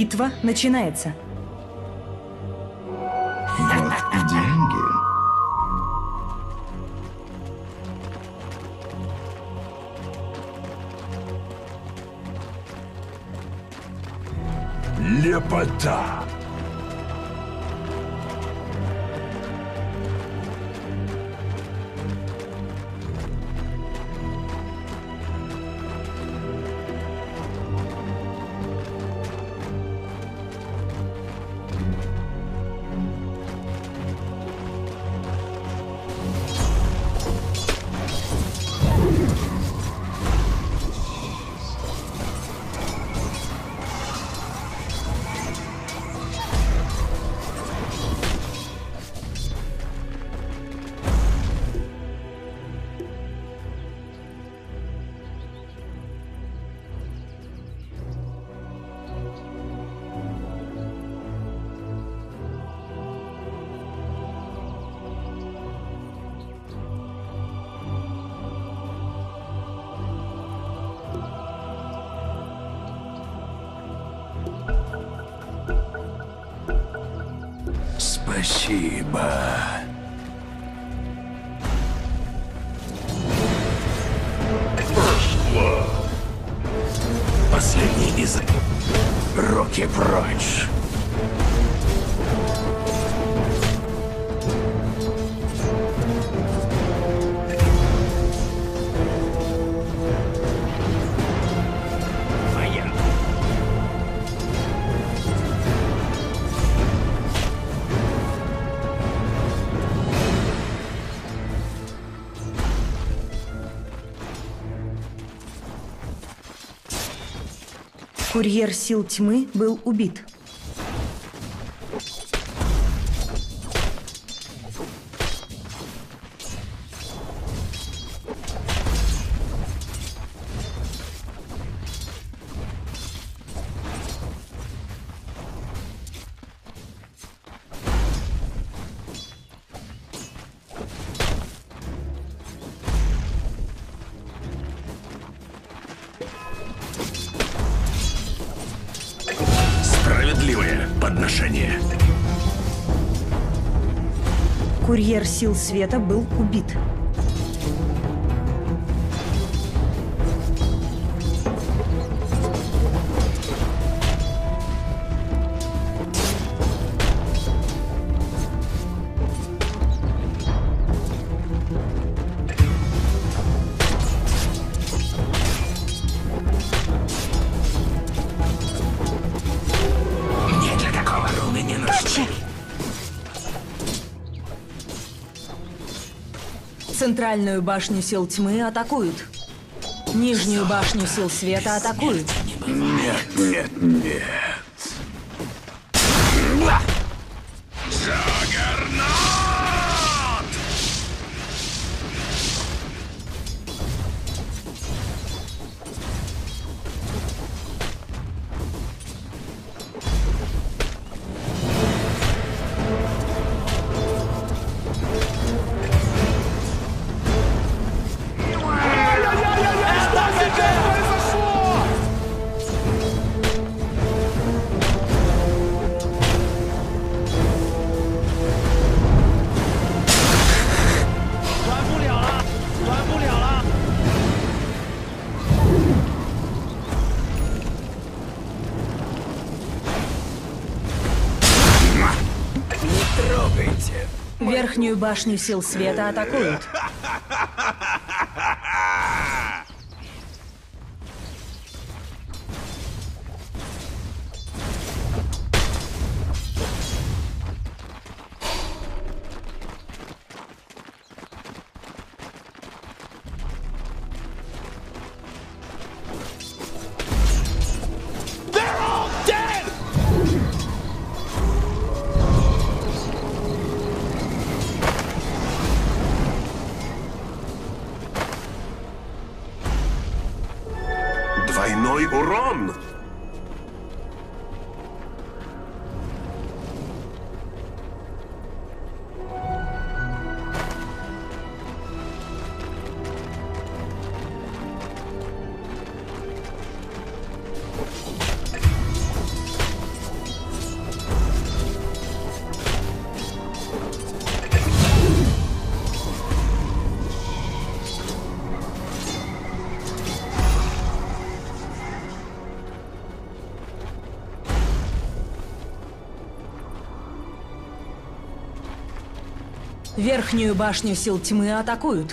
Битва начинается. Вот и деньги. Лепота! Спасибо. Последний язык. Руки прочь. Курьер сил тьмы был убит. Справедливое подношение. Курьер сил света был убит. Мне для такого руны не нужны. Центральную башню сил тьмы атакуют. Нижнюю башню сил света атакуют. Нет, нет, нет. Джаггернаут! Не трогайте. Верхнюю башню сил света атакуют. Двойной урон. Верхнюю башню сил тьмы атакуют.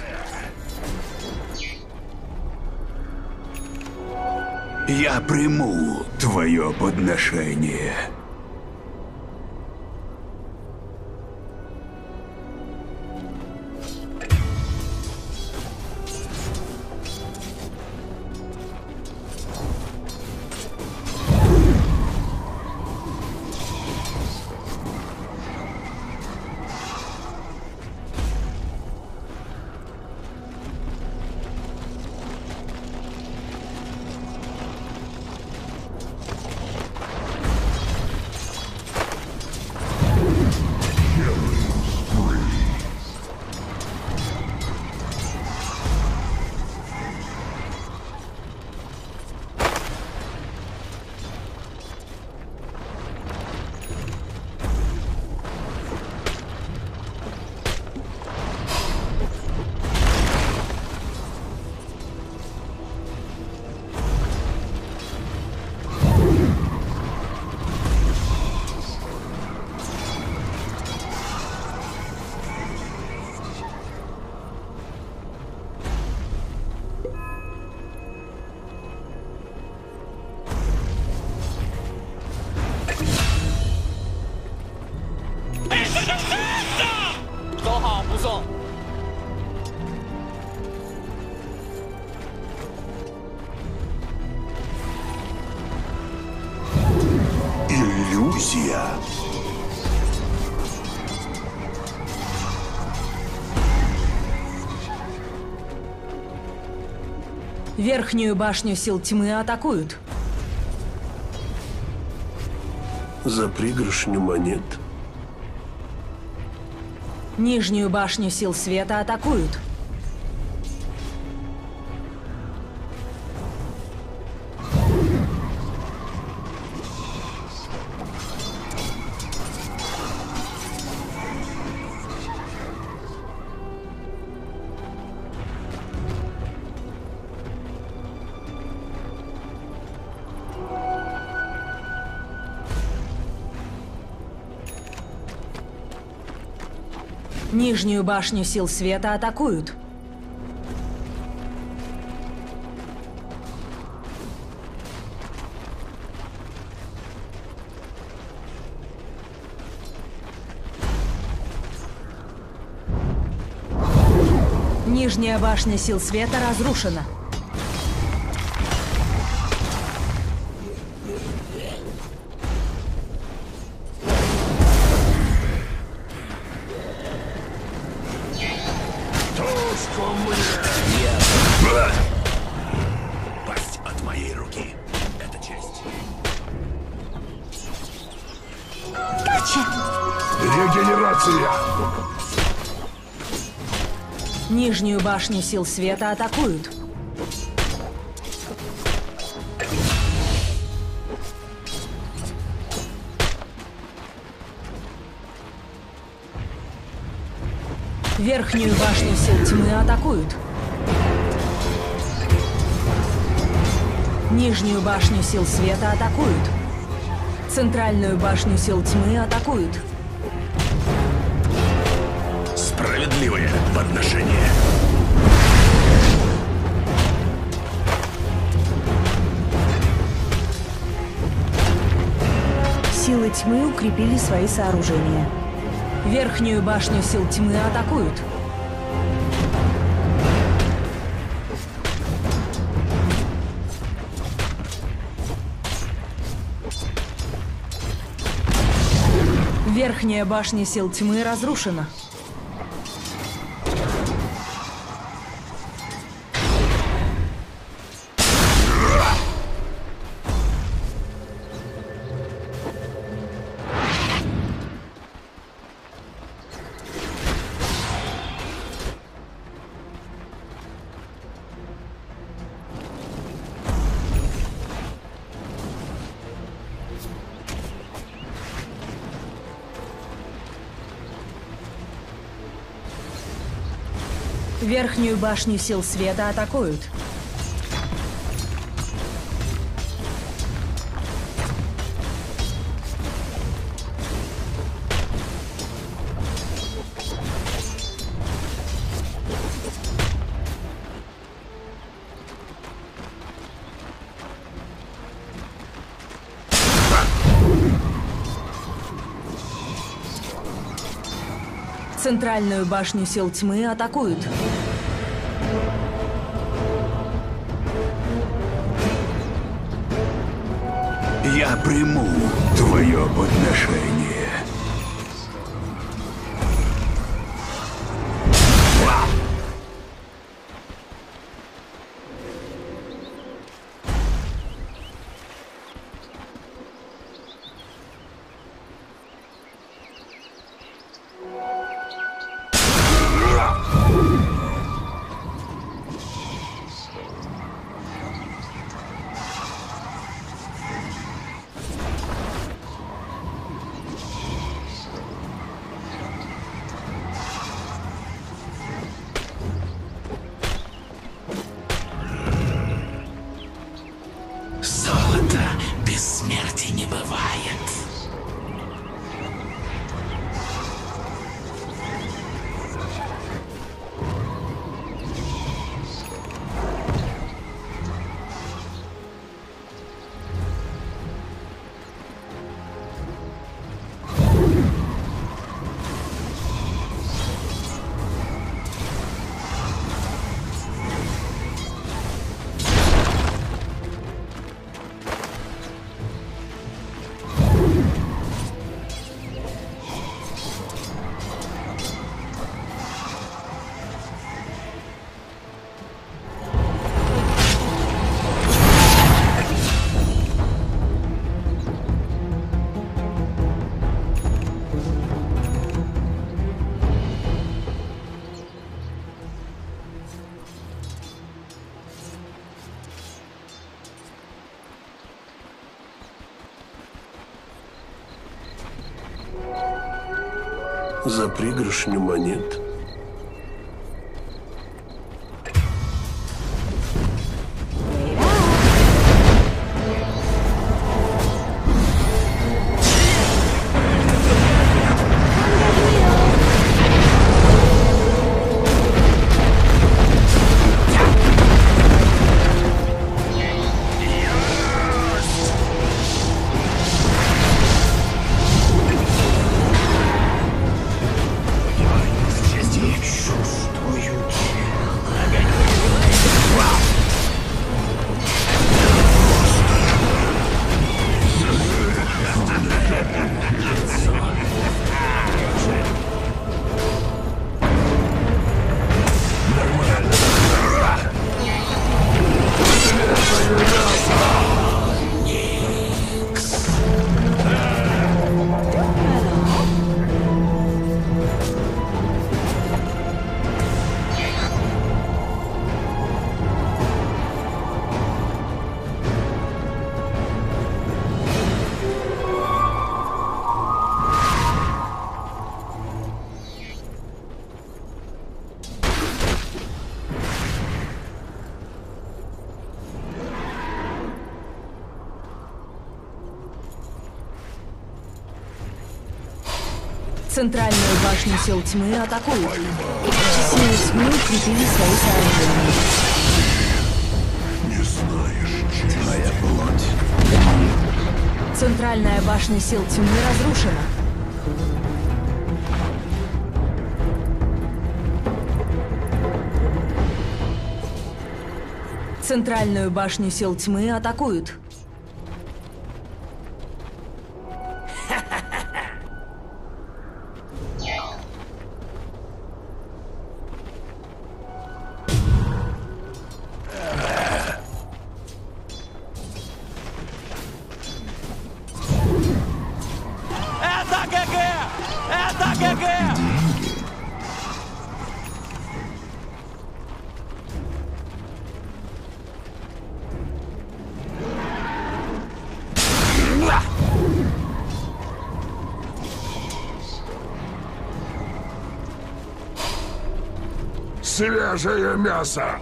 Я приму твое подношение. Иллюзия. Верхнюю башню сил тьмы атакуют. За пригоршню монет. Нижнюю башню сил света атакуют. Нижнюю башню сил света атакуют. Нижняя башня сил света разрушена. Пасть от моей руки. Это честь. Регенерация. Нижнюю башню сил света атакуют. Верхнюю башню сил тьмы атакуют. Нижнюю башню сил света атакуют. Центральную башню сил тьмы атакуют. Справедливое подношение. Силы тьмы укрепили свои сооружения. Верхнюю башню сил тьмы атакуют. Верхняя башня сил тьмы разрушена. Верхнюю башню сил света атакуют. Центральную башню сил тьмы атакуют. Я приму твое подношение. Золото без смерти не бывает. За пригоршню монет. Центральную башню сил тьмы атакуют. Силы тьмы укрепили свои сооружения. Не знаешь, твоя плоть. Центральная башня сил тьмы разрушена. Центральную башню сил тьмы атакуют. Это ГГ! Это ГГ! Свежее мясо.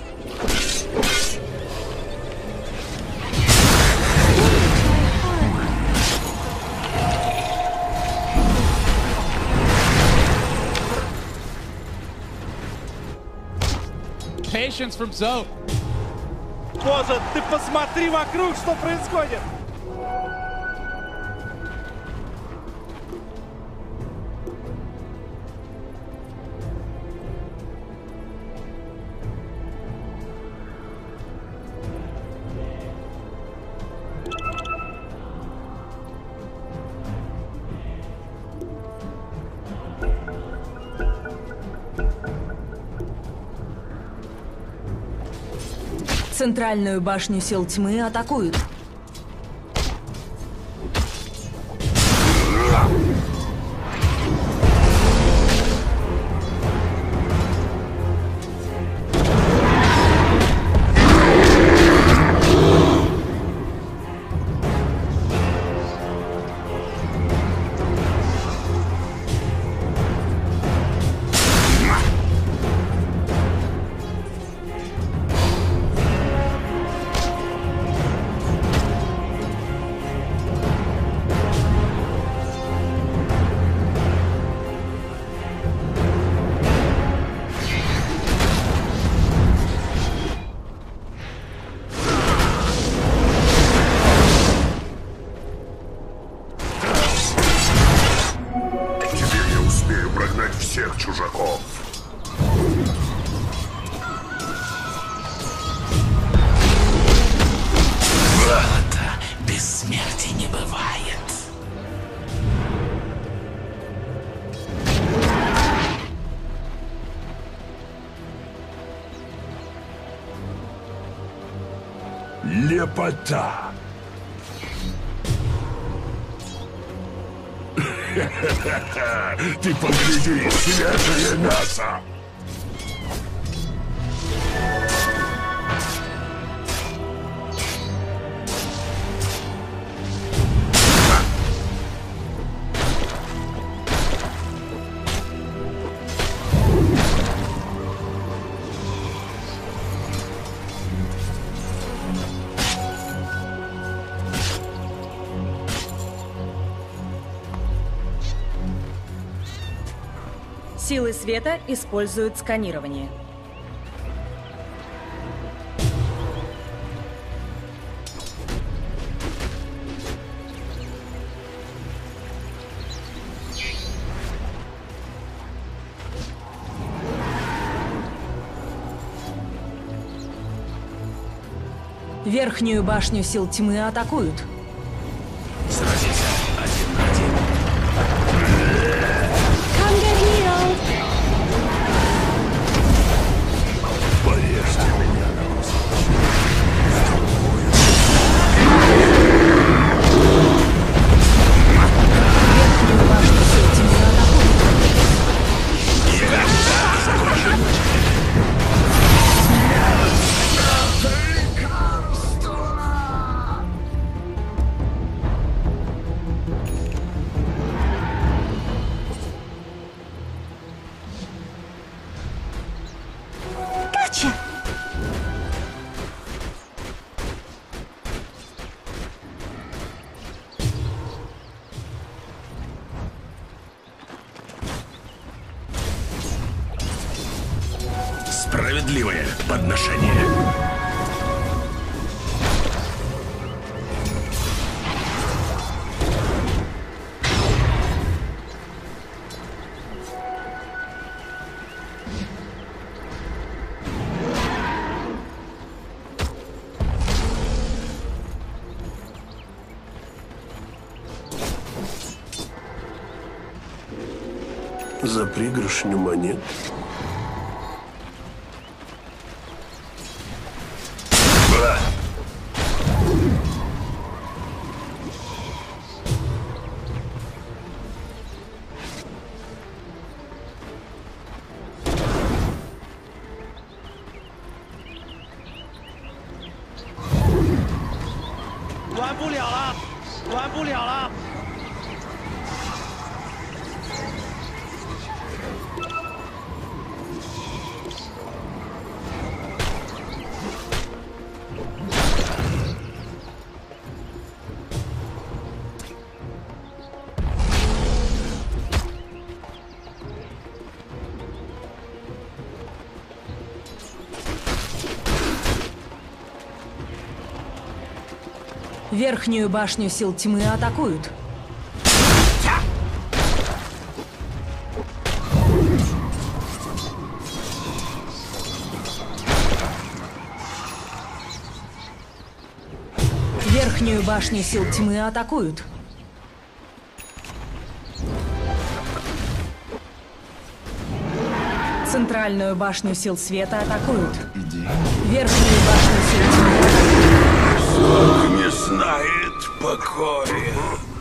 Patience from Zoe. Боже, ты посмотри вокруг, что происходит! Центральную башню сил тьмы атакуют. Всех чужаков. Золото бессмертия не бывает. Лепота. Ты погляди, свежее мясо! Силы света используют сканирование. Верхнюю башню сил тьмы атакуют. Сразиться один на один. Порежьте меня на куски. Верхнюю башню сил тьмы атакуют. Справедливое подношение. За пригоршню монет. Верхнюю башню сил тьмы атакуют. Верхнюю башню сил тьмы атакуют. Центральную башню сил света атакуют. Верхнюю башню сил тьмы. Не знает покоя.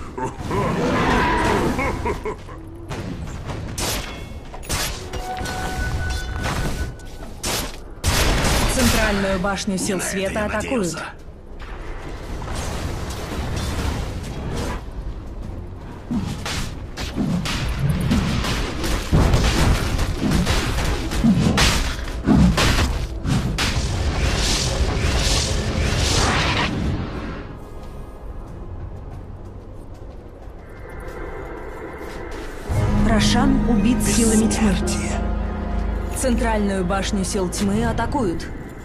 Центральную башню сил света атакуют. Рошан убит силами тьмы. Центральную башню сил тьмы атакуют.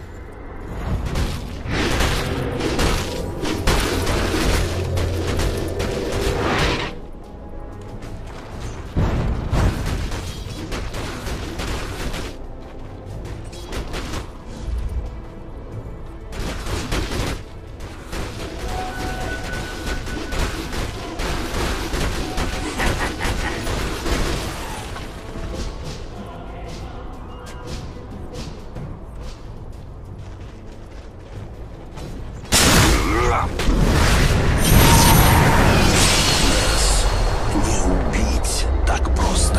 Не убить так просто.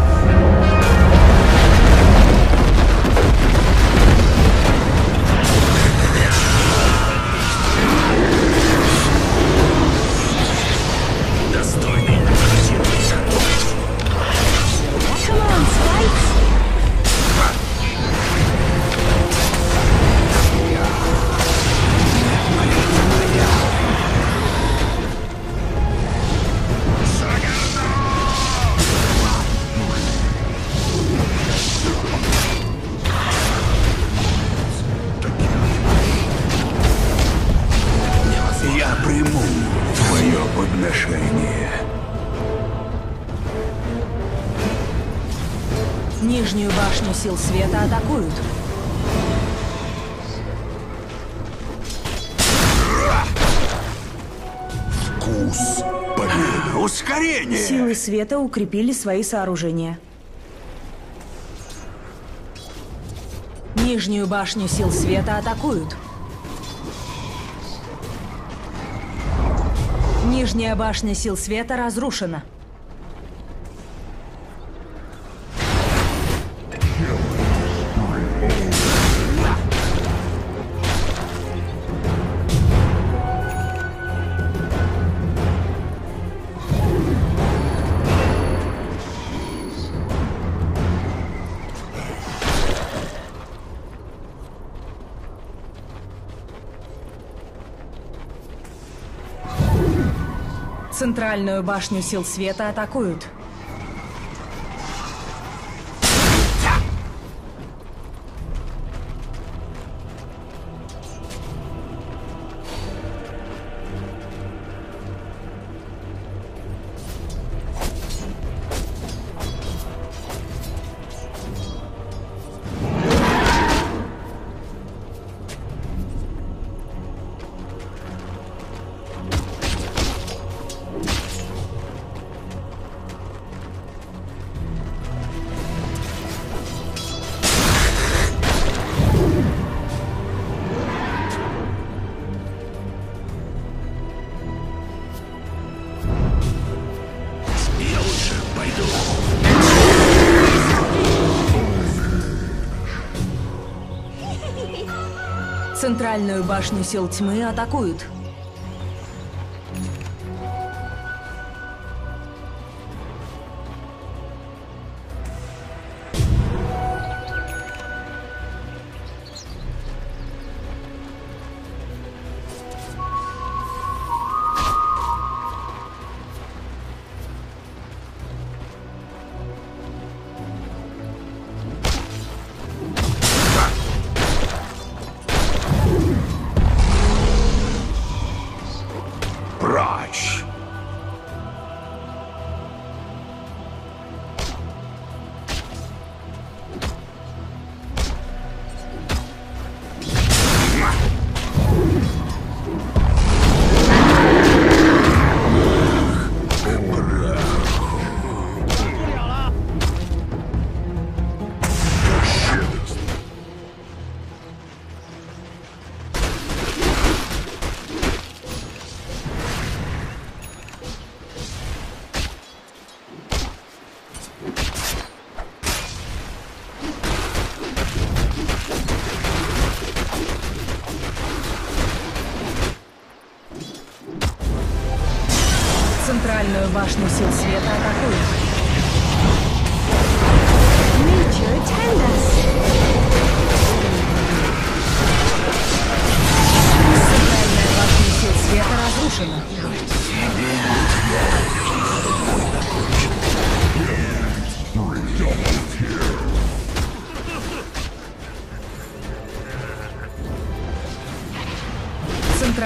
Достойный противник. Я приму твое подношение. Нижнюю башню сил света атакуют. Вкус победы. Ускорение! Силы света укрепили свои сооружения. Нижнюю башню сил света атакуют. Нижняя башня сил света разрушена. Центральную башню сил света атакуют. Я лучше пойду. Центральную башню сил тьмы атакуют.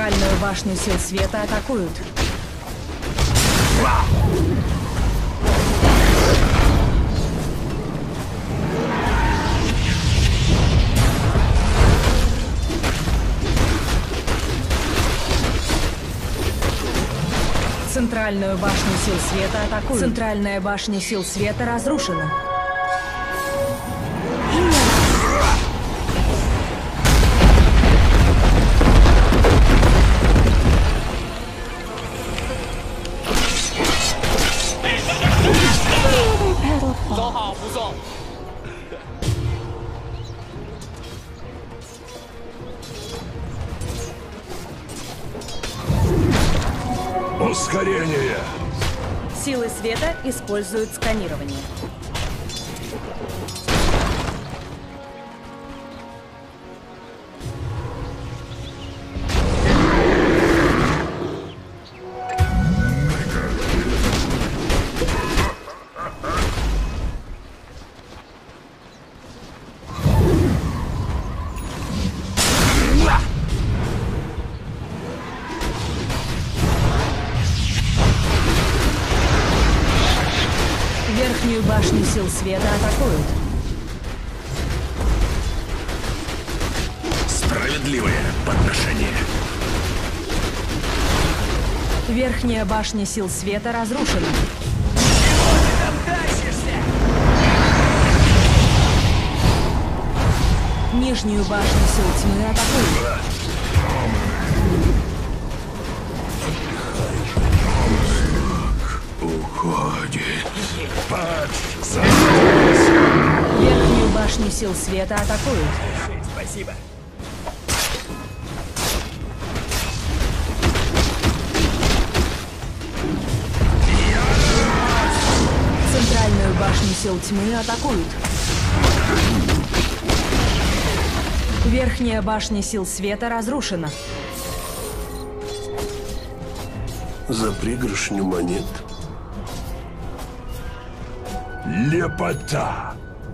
Центральную башню сил света атакуют. Центральную башню сил света атакуют. Центральная башня сил света разрушена. Ускорение! Силы света используют сканирование. Верхнюю башню сил света атакуют. Справедливое подношение. Верхняя башня сил света разрушена. Нижнюю башню сил тьмы атакуют. Уходит. Верхнюю башню сил света атакуют. Спасибо. Центральную башню сил тьмы атакуют. Верхняя башня сил света разрушена. За пригоршню монет. Лепота!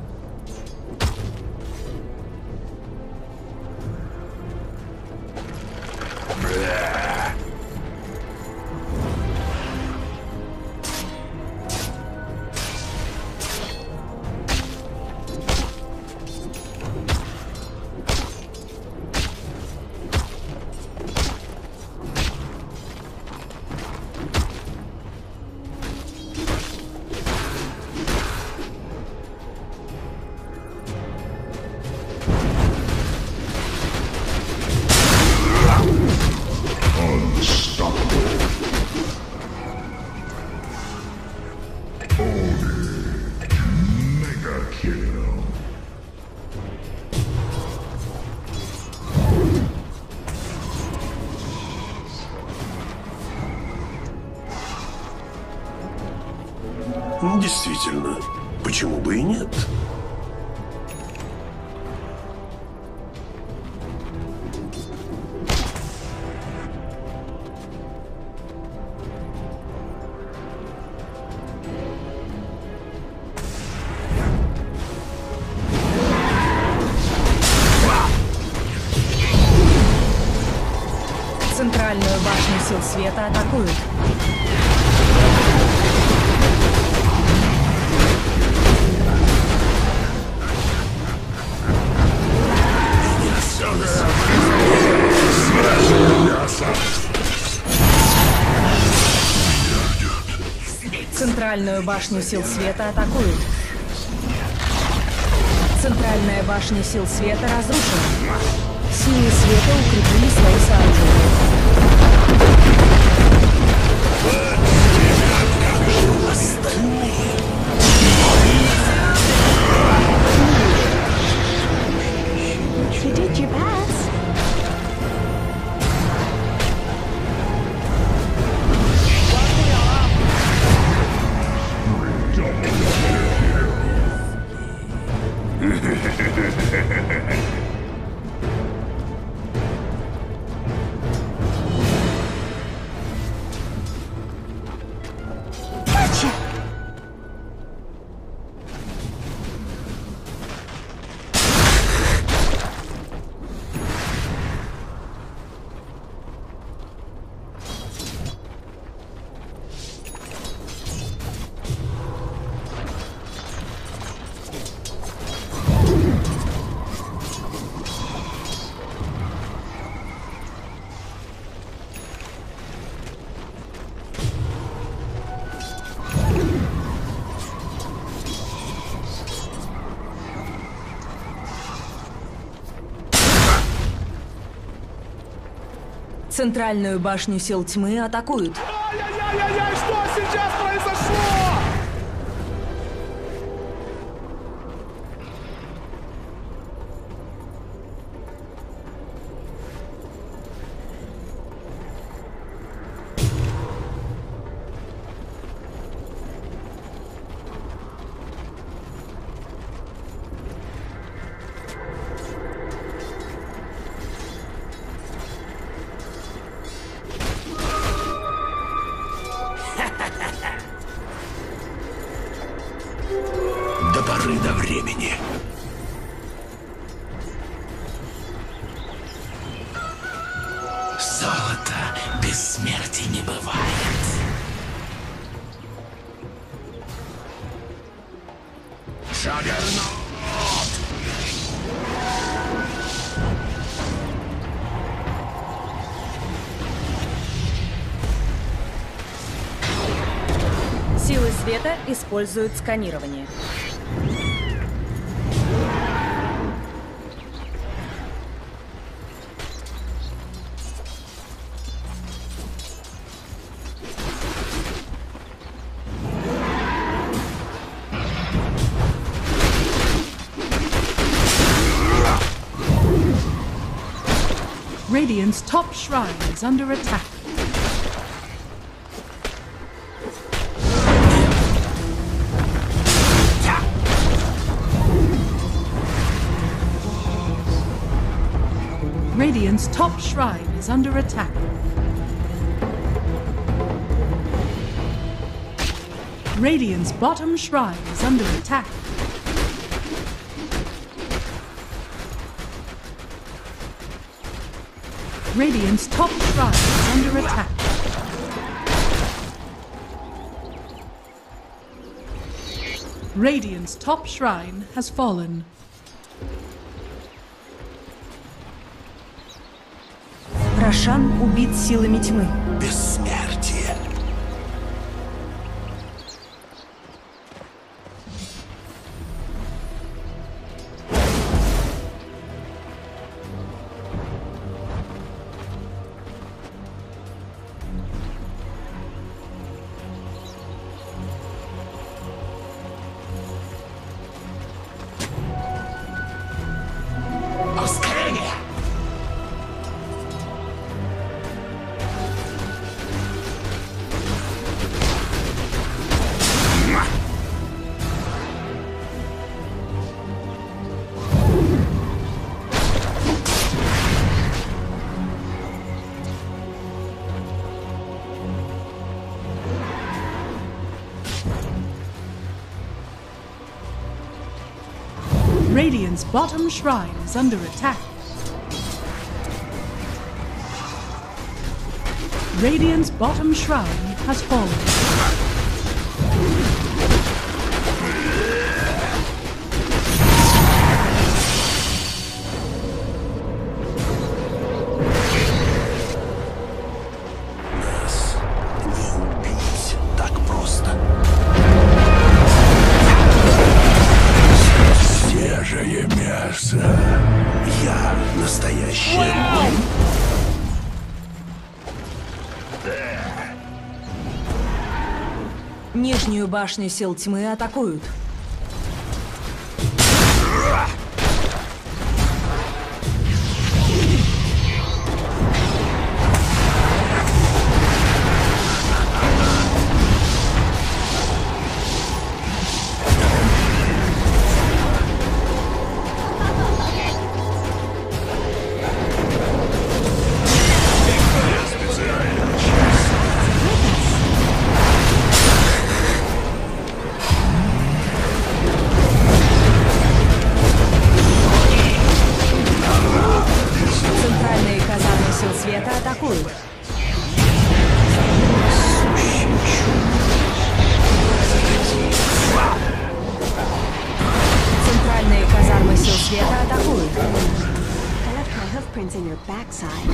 Действительно, почему бы и нет? Центральную башню сил света атакуют. Центральную башню сил света атакуют. Центральная башня сил света разрушена. Силы света укрепили свои сооружения. You did your best. Gotcha. Центральную башню сил тьмы атакуют. Ай-яй-яй-яй, что сейчас произошло? До поры до времени. Золото бессмертия не бывает. Джаггернаут! Силы света используют сканирование. Radiant's top shrine is under attack. Radiant's top shrine is under attack. Radiant's bottom shrine is under attack. Radiant's top shrine is under attack. Radiant's top shrine has fallen. Рошан убит силами тьмы. Бессмертие. Ускорение! Radiant's bottom shrine is under attack. Radiant's bottom shrine has fallen. Нас не убить так просто. Свежее мясо. Я настоящий воин. Нижнюю башню сил тьмы атакуют. Центральные казармы сил света атакуют. Центральные казармы сил света атакуют. I left my hoof prints in your backside.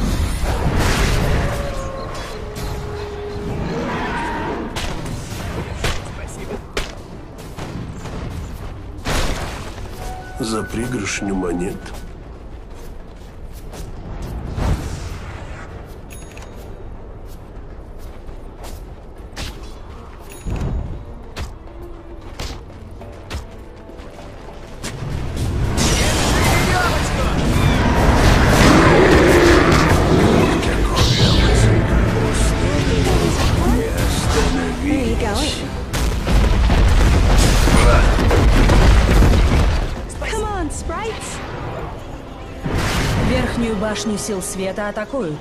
За пригоршню монет. sprites? Верхнюю башню сил света атакуют.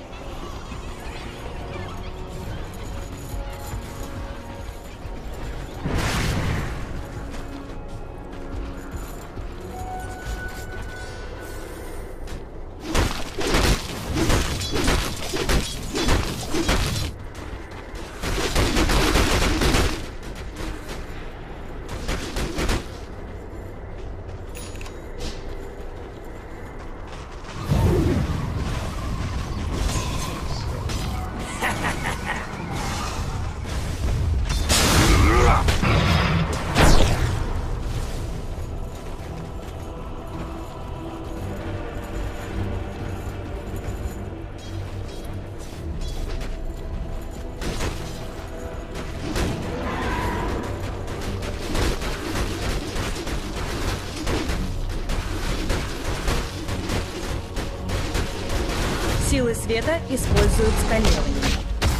Силы света используют сканирование.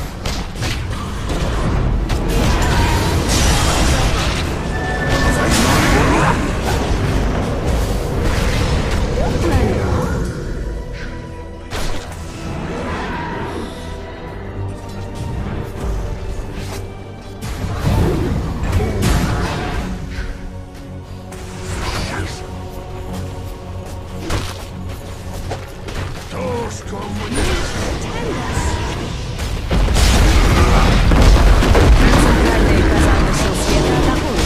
Центральные казармы сил света атакуют.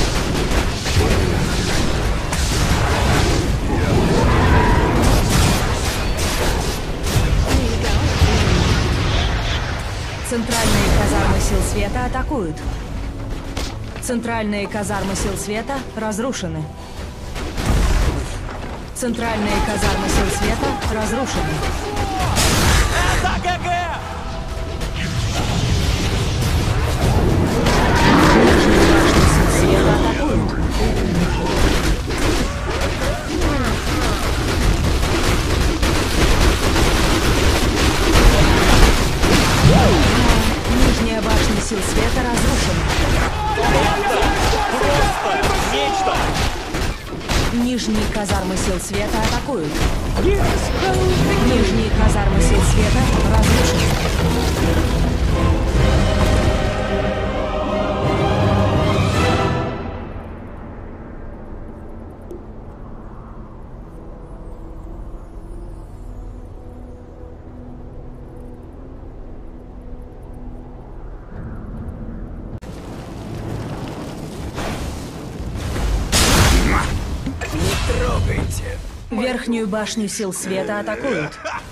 Центральные казармы сил света атакуют. Центральные казармы сил света разрушены. Центральные казармы сил света разрушены. Это ГГ! Света атакуют. Нижняя башня сил света разрушена. Нечто! Нижние казармы сил света атакуют. Нижние казармы сил света разрушены. Трогайте. Верхнюю башню сил света атакуют.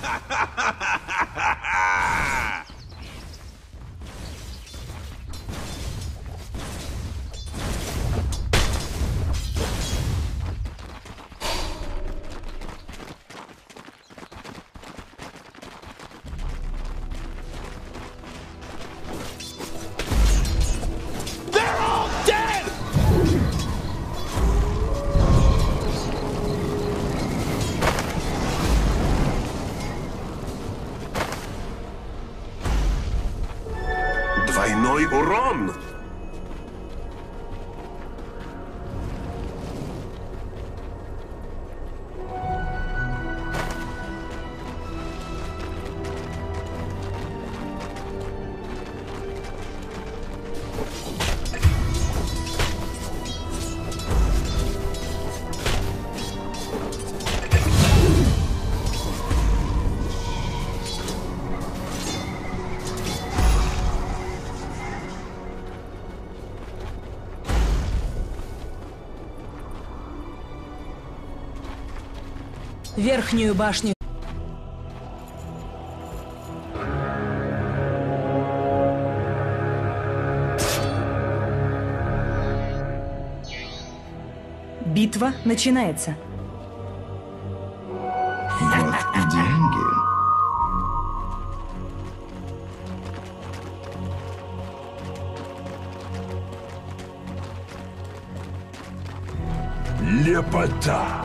They're all dead! Двойной урон. Верхнюю башню. Битва начинается. Вот и деньги. Лепота.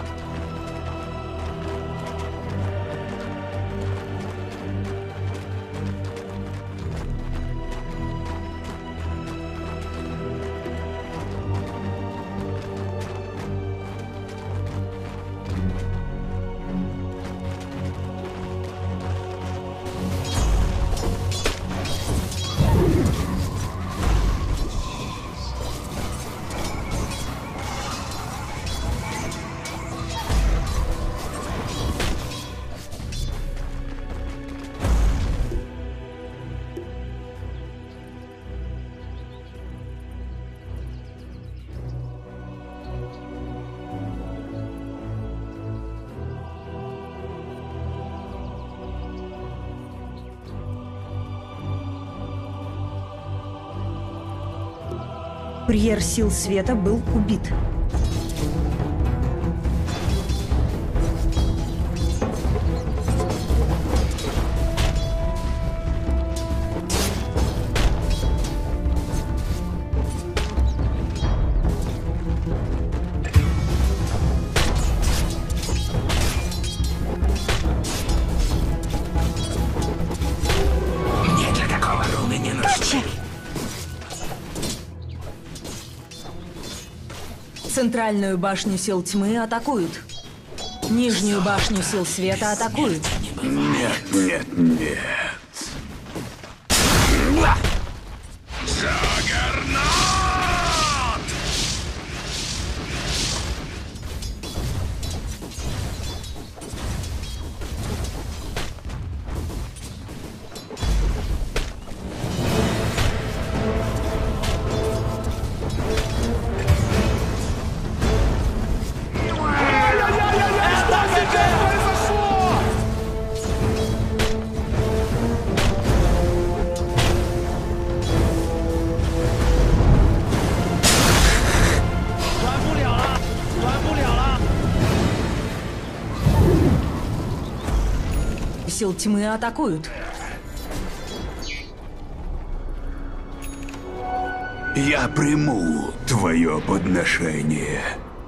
Курьер сил света был убит. Мне для такого руны не нужны. Центральную башню сил тьмы атакуют. Нижнюю башню сил света атакуют. Нет, нет, нет. Сил тьмы атакуют. Я приму твое подношение.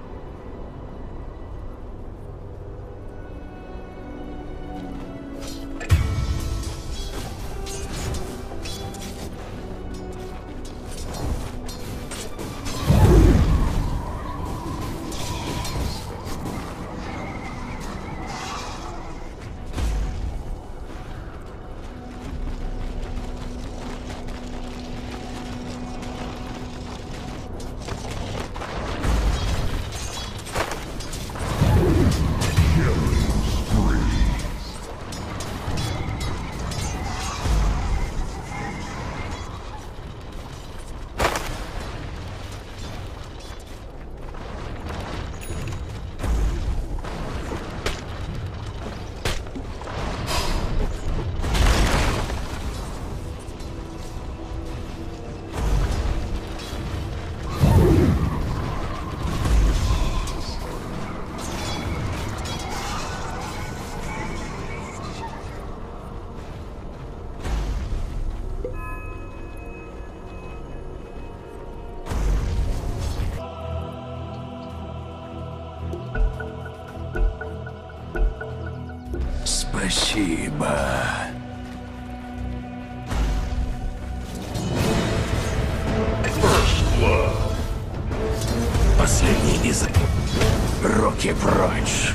Спасибо. Последний из... Руки прочь.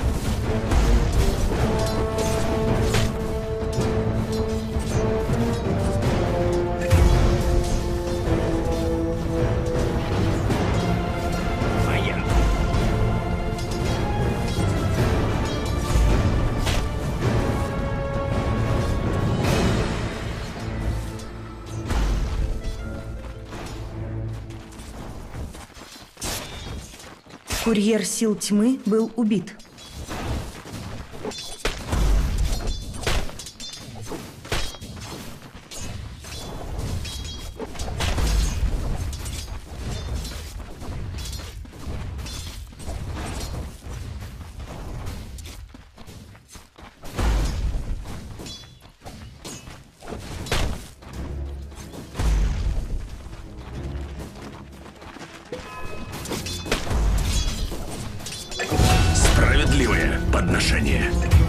Курьер сил тьмы был убит. Справедливое подношение.